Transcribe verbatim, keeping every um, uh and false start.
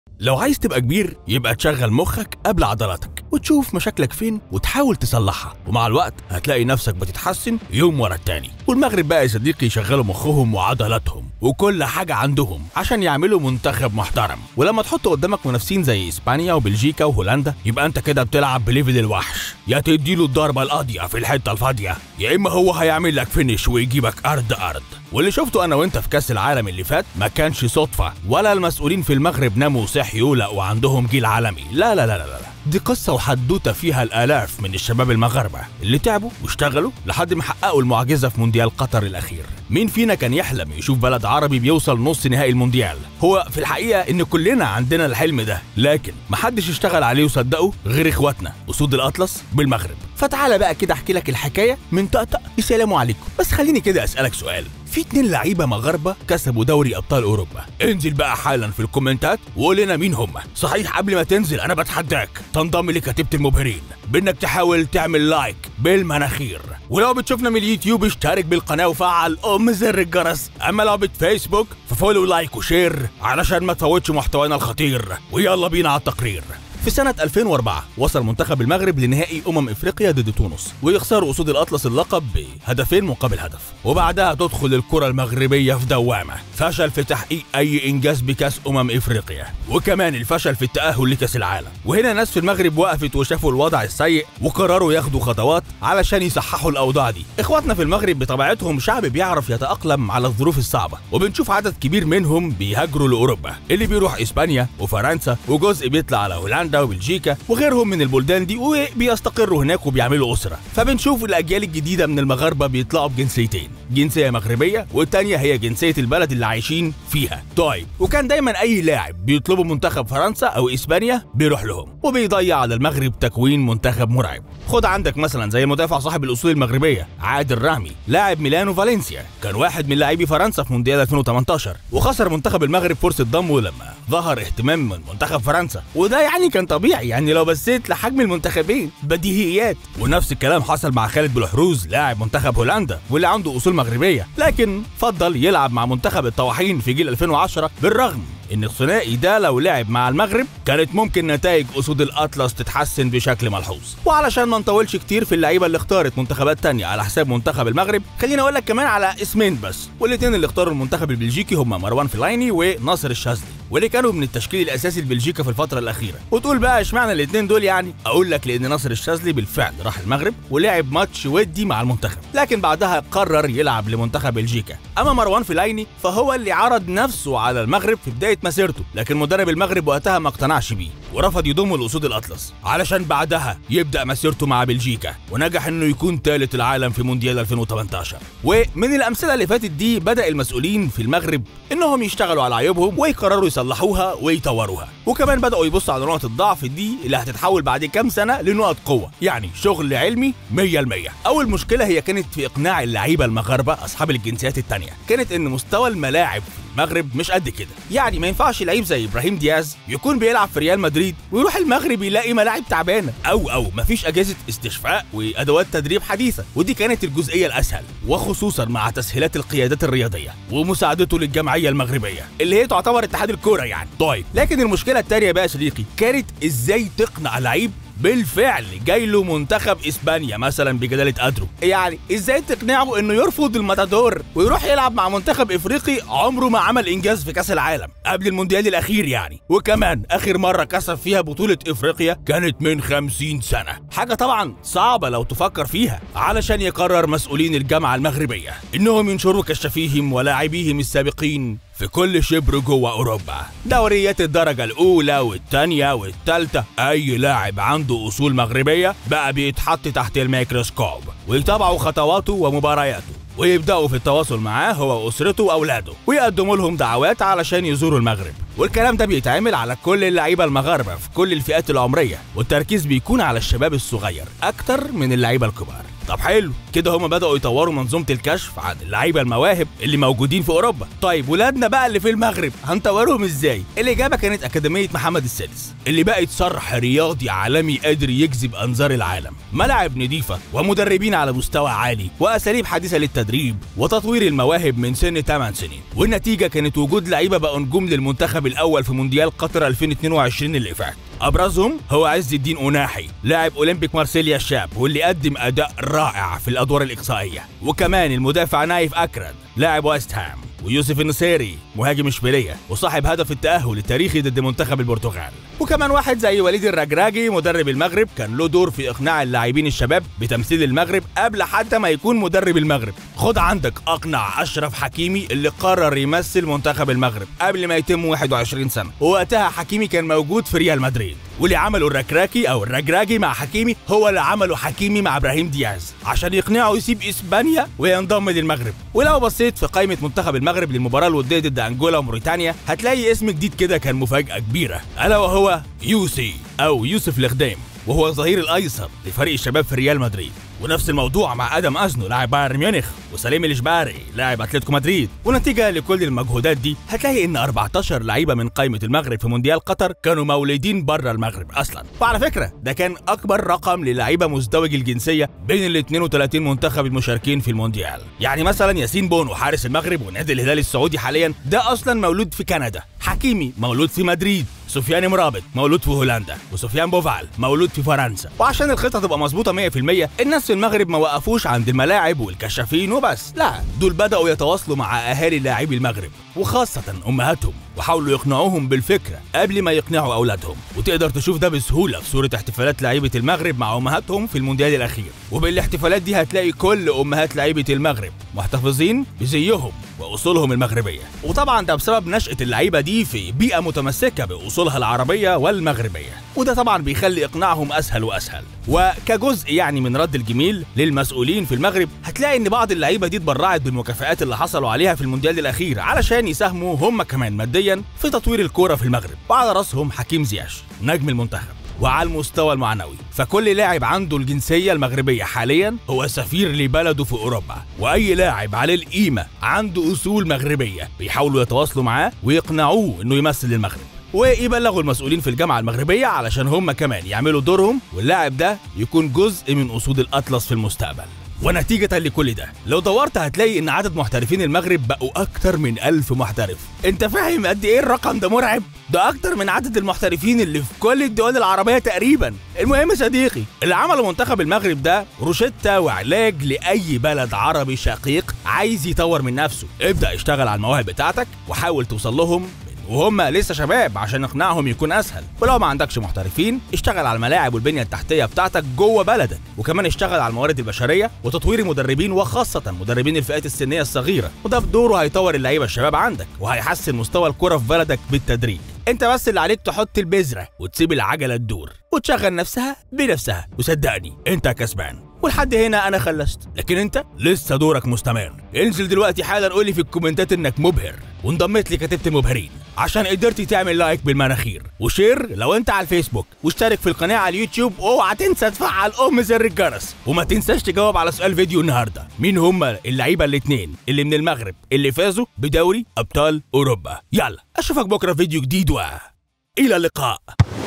لو عايز تبقى كبير يبقى تشغل مخك قبل عضلاتك وتشوف مشاكلك فين وتحاول تصلحها، ومع الوقت هتلاقي نفسك بتتحسن يوم ورا التاني. والمغرب بقى يا صديقي يشغلوا مخهم وعضلاتهم وكل حاجة عندهم عشان يعملوا منتخب محترم. ولما تحط قدامك منافسين زي اسبانيا وبلجيكا وهولندا يبقى انت كده بتلعب بليفل الوحش، يا تديله الضربة القاضية في الحتة الفاضية يا اما هو هيعمل لك فينش ويجيبك ارض ارض. واللي شفته انا وانت في كاس العالم اللي فات ما كانش صدفة، ولا المسؤولين في المغرب ناموا وصحيوا لقوا عندهم جيل عالمي، لا لا لا لا, لا. دي قصة وحدوتة فيها الآلاف من الشباب المغاربة اللي تعبوا واشتغلوا لحد ما حققوا المعجزة في مونديال قطر الأخير. مين فينا كان يحلم يشوف بلد عربي بيوصل نص نهائي المونديال؟ هو في الحقيقة إن كلنا عندنا الحلم ده، لكن محدش اشتغل عليه وصدقه غير إخواتنا أسود الأطلس بالمغرب. فتعالى بقى كده أحكي لك الحكاية من طقطق السلام عليكم. بس خليني كده أسألك سؤال، في اتنين لعيبه مغاربه كسبوا دوري ابطال اوروبا، انزل بقى حالا في الكومنتات وقول لنا مين هم. صحيح قبل ما تنزل انا بتحداك تنضم لكتيبه المبهرين بانك تحاول تعمل لايك بالمناخير، ولو بتشوفنا من اليوتيوب اشترك بالقناه وفعل ام زر الجرس، اما لو بتفيسبوك ففولو لايك وشير علشان ما تفوتش محتوانا الخطير. ويلا بينا على التقرير. في سنة ألفين وأربعة وصل منتخب المغرب لنهائي أمم إفريقيا ضد تونس، ويخسروا أسود الأطلس اللقب بهدفين مقابل هدف، وبعدها تدخل الكرة المغربية في دوامة، فشل في تحقيق أي إنجاز بكأس أمم إفريقيا، وكمان الفشل في التأهل لكأس العالم. وهنا ناس في المغرب وقفت وشافوا الوضع السيء وقرروا ياخدوا خطوات علشان يصححوا الأوضاع دي. إخواتنا في المغرب بطبيعتهم شعب بيعرف يتأقلم على الظروف الصعبة، وبنشوف عدد كبير منهم بيهاجروا لأوروبا، اللي بيروح إسبانيا وفرنسا، وجزء بيطلع على هولندا وبلجيكا وغيرهم من البلدان دي وبيستقروا هناك وبيعملوا أسرة. فبنشوف الأجيال الجديدة من المغاربة بيطلعوا بجنسيتين، جنسية مغربية والتانية هي جنسية البلد اللي عايشين فيها. طيب وكان دايما أي لاعب بيطلبوا منتخب فرنسا أو إسبانيا بيروح لهم، وبيضيع على المغرب تكوين منتخب مرعب. خد عندك مثلا زي المدافع صاحب الأصول المغربية عادل رامي، لاعب ميلان وفالنسيا، كان واحد من لاعبي فرنسا في مونديال ألفين وتمنتاشر، وخسر منتخب المغرب فرصة ضمه لما ظهر اهتمام من منتخب فرنسا، وده يعني كان طبيعي يعني لو بصيت لحجم المنتخبين، بديهيات. ونفس الكلام حصل مع خالد بلحروز لاعب منتخب هولندا واللي عنده اصول مغربيه، لكن فضل يلعب مع منتخب الطواحين في جيل ألفين وعشرة، بالرغم ان الثنائي ده لو لعب مع المغرب كانت ممكن نتائج اسود الاطلس تتحسن بشكل ملحوظ. وعلشان ما نطولش كتير في اللعيبه اللي اختارت منتخبات تانية على حساب منتخب المغرب، خليني اقول لك كمان على اسمين بس، والاثنين اللي اختاروا المنتخب البلجيكي هم مروان فلايني وناصر الشاذلي، واللي كانوا من التشكيل الاساسي لبلجيكا في الفتره الاخيره. وتقول بقى اشمعنى الاثنين دول؟ يعني اقول لك لان ناصر الشاذلي بالفعل راح المغرب ولعب ماتش ودي مع المنتخب، لكن بعدها قرر يلعب لمنتخب بلجيكا. اما مروان فلايني فهو اللي عرض نفسه على المغرب في بدايه مسيرته، لكن مدرب المغرب وقتها ما اقتنعش بيه ورفض يضمه لاسود الاطلس، علشان بعدها يبدا مسيرته مع بلجيكا، ونجح انه يكون ثالث العالم في مونديال ألفين وتمنتاشر. ومن الامثله اللي فاتت دي بدا المسؤولين في المغرب انهم يشتغلوا على عيوبهم ويقرروا يصلحوها ويطوروها، وكمان بداوا يبصوا على نقط الضعف دي اللي هتتحول بعد كام سنه لنقط قوه، يعني شغل علمي مية بالمية. اول مشكله هي كانت في اقناع اللعيبه المغاربه اصحاب الجنسيات الثانيه، كانت ان مستوى الملاعب في المغرب مش قد كده، يعني ما ينفعش لعيب زي ابراهيم دياز يكون بيلعب في ريال مدريد ويروح المغرب يلاقي ملاعب تعبانه، او او مفيش اجهزه استشفاء وادوات تدريب حديثه، ودي كانت الجزئيه الاسهل، وخصوصا مع تسهيلات القيادات الرياضيه ومساعدته للجمعيه المغربيه اللي هي تعتبر اتحاد الكوره يعني. طيب لكن المشكله الثانيه بقى يا صديقي كانت ازاي تقنع لعيب بالفعل جاي له منتخب اسبانيا مثلا بجلاله قدره، يعني ازاي تقنعه انه يرفض الماتادور ويروح يلعب مع منتخب افريقي عمره ما عمل انجاز في كاس العالم قبل المونديال الاخير يعني، وكمان اخر مره كسب فيها بطوله افريقيا كانت من خمسين سنه، حاجه طبعا صعبه لو تفكر فيها. علشان يقرر مسؤولين الجامعه المغربيه انهم ينشروا كشافيهم ولاعبيهم السابقين في كل شبر جوه اوروبا، دوريات الدرجه الاولى والثانيه والثالثه، اي لاعب عنده اصول مغربيه بقى بيتحط تحت الميكروسكوب ويتابعوا خطواته ومبارياته، ويبداوا في التواصل معاه هو واسرته واولاده، ويقدموا لهم دعوات علشان يزوروا المغرب. والكلام ده بيتعمل على كل اللعيبه المغاربه في كل الفئات العمريه، والتركيز بيكون على الشباب الصغير اكتر من اللعيبه الكبار. طب حلو كده، هما بدأوا يطوروا منظومة الكشف عن اللعيبة المواهب اللي موجودين في أوروبا. طيب ولادنا بقى اللي في المغرب هنطورهم ازاي؟ الإجابة كانت أكاديمية محمد السادس اللي بقت صرح رياضي عالمي قادر يجذب أنظار العالم، ملاعب نظيفة ومدربين على مستوى عالي وأساليب حديثة للتدريب وتطوير المواهب من سن ثمان سنين. والنتيجة كانت وجود لعيبة بقوا نجوم للمنتخب الأول في مونديال قطر ألفين واتنين وعشرين اللي فات. ابرزهم هو عز الدين أناحي لاعب اولمبيك مارسيليا الشاب واللي قدم اداء رائع في الادوار الاقصائيه، وكمان المدافع نايف اكرد لاعب ويست هام، ويوسف النصيري مهاجم اشبيليه وصاحب هدف التأهل التاريخي ضد منتخب البرتغال، وكمان واحد زي وليد الرجراجي مدرب المغرب كان له دور في اقناع اللاعبين الشباب بتمثيل المغرب قبل حتى ما يكون مدرب المغرب. خد عندك اقنع اشرف حكيمي اللي قرر يمثل منتخب المغرب قبل ما يتم واحد وعشرين سنه، ووقتها حكيمي كان موجود في ريال مدريد، واللي عمله الركراكي او الرجراجي مع حكيمي هو اللي عمله حكيمي مع ابراهيم دياز عشان يقنعه يسيب اسبانيا وينضم للمغرب. ولو بصيت في قائمه منتخب المغرب للمباراه الوديه ضد انجولا وموريتانيا هتلاقي اسم جديد كده كان مفاجاه كبيره، الا وهو يوسي او يوسف الخديم، وهو الظهير الايسر لفريق الشباب في ريال مدريد. ونفس الموضوع مع ادم ازنو لاعب بايرن ميونخ، وسليم الاشباري لاعب اتلتيكو مدريد. ونتيجه لكل المجهودات دي هتلاقي ان أربعتاشر لعيبه من قائمه المغرب في مونديال قطر كانوا مولودين بره المغرب اصلا. وعلى فكره ده كان اكبر رقم للعيبه مزدوج الجنسيه بين ال اتنين وتلاتين منتخب المشاركين في المونديال. يعني مثلا ياسين بونو حارس المغرب ونادي الهلال السعودي حاليا ده اصلا مولود في كندا، حكيمي مولود في مدريد، سفيان مرابط مولود في هولندا، وسفيان بوفال مولود في فرنسا. وعشان الخطه تبقى مظبوطه مية في المية الناس في المغرب ما وقفوش عند الملاعب والكشافين وبس، لا دول بداوا يتواصلوا مع اهالي لاعبي المغرب وخاصه امهاتهم وحاولوا يقنعوهم بالفكره قبل ما يقنعوا اولادهم. وتقدر تشوف ده بسهوله في صوره احتفالات لعيبه المغرب مع امهاتهم في المونديال الاخير. وبالاحتفالات دي هتلاقي كل امهات لعيبه المغرب محتفظين بزيهم واصولهم المغربيه، وطبعا ده بسبب نشأة اللعيبه دي في بيئه متمسكه باصولها العربيه والمغربيه، وده طبعا بيخلي اقناعهم اسهل واسهل. وكجزء يعني من رد الجميل للمسؤولين في المغرب هتلاقي ان بعض اللعيبه دي اتبرعت بالمكافآت اللي حصلوا عليها في المونديال الاخير علشان يساهموا هم كمان ماديا في تطوير الكوره في المغرب، وعلى راسهم حكيم زياش نجم المنتخب. وعلى المستوى المعنوي فكل لاعب عنده الجنسية المغربية حاليا هو سفير لبلده في أوروبا، وأي لاعب عليه القيمة عنده أصول مغربية بيحاولوا يتواصلوا معاه ويقنعوه إنه يمثل المغرب، ويبلغوا المسؤولين في الجامعة المغربية علشان هم كمان يعملوا دورهم واللاعب ده يكون جزء من أسود الأطلس في المستقبل. ونتيجة لكل ده لو دورت هتلاقي ان عدد محترفين المغرب بقوا اكتر من ألف محترف. انت فاهم قد ايه الرقم ده مرعب؟ ده اكتر من عدد المحترفين اللي في كل الدول العربية تقريبا. المهم يا صديقي اللي عمله منتخب المغرب ده روشتة وعلاج لأي بلد عربي شقيق عايز يطور من نفسه. ابدأ اشتغل على المواهب بتاعتك وحاول توصل لهم وهم لسه شباب عشان اقناعهم يكون اسهل. ولو ما عندكش محترفين اشتغل على الملاعب والبنيه التحتيه بتاعتك جوه بلدك، وكمان اشتغل على الموارد البشريه وتطوير المدربين وخاصه مدربين الفئات السنيه الصغيره، وده بدوره هيطور اللعيبه الشباب عندك وهيحسن مستوى الكره في بلدك بالتدريج. انت بس اللي عليك تحط البذره وتسيب العجله تدور وتشغل نفسها بنفسها، وصدقني انت كسبان. ولحد هنا انا خلصت، لكن انت لسه دورك مستمر. انزل دلوقتي حالا قول لي في الكومنتات انك مبهر وانضميت لكتيبة المبهرين عشان قدرتي تعمل لايك بالمناخير وشير لو انت على الفيسبوك، واشترك في القناه على اليوتيوب، واوعى تنسى تفعل ام زر الجرس. وما تنساش تجاوب على سؤال فيديو النهارده، مين هم اللعيبه الاثنين اللي من المغرب اللي فازوا بدوري ابطال اوروبا؟ يلا اشوفك بكره في فيديو جديد والى اللقاء.